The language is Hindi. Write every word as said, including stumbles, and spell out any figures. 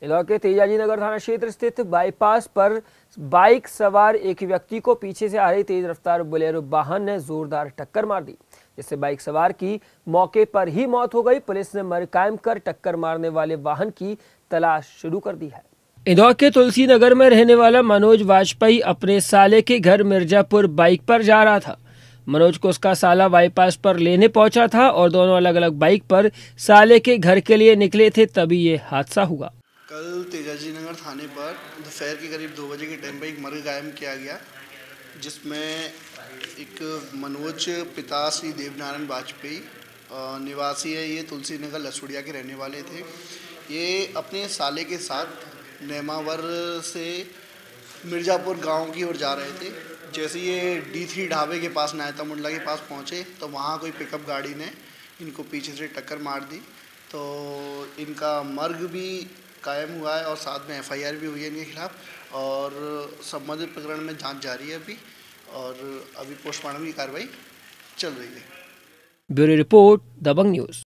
इंदौर के तेजाजी नगर थाना क्षेत्र स्थित बाईपास पर बाइक सवार एक व्यक्ति को पीछे से आ रही तेज रफ्तार बोलेरो वाहन ने जोरदार टक्कर मार दी, जिससे बाइक सवार की मौके पर ही मौत हो गई। पुलिस ने मर कायम कर टक्कर मारने वाले वाहन की तलाश शुरू कर दी है। इंदौर के तुलसी नगर में रहने वाला मनोज वाजपेयी अपने साले के घर मिर्जापुर बाइक पर जा रहा था। मनोज को उसका साला बाईपास पर लेने पहुंचा था और दोनों अलग अलग बाइक पर साले के घर के लिए निकले थे, तभी ये हादसा हुआ। कल तेजाजी नगर थाने पर दोपहर के करीब दो बजे के टाइम पर एक मर्ग कायम किया गया, जिसमें एक मनोज पिता श्री देवनारायण वाजपेयी निवासी है। ये तुलसी नगर लसुड़िया के रहने वाले थे। ये अपने साले के साथ नेमावर से मिर्ज़ापुर गांव की ओर जा रहे थे। जैसे ये डी थ्री ढाबे के पास नायता मुंडला के पास पहुंचे तो वहां कोई पिकअप गाड़ी ने इनको पीछे से टक्कर मार दी। तो इनका मर्ग भी कायम हुआ है और साथ में एफ आई आर भी हुई है इनके खिलाफ, और संबंधित प्रकरण में जांच जारी है अभी, और अभी पोस्टमार्टम की कार्रवाई चल रही है। Bureau report, Dabang news.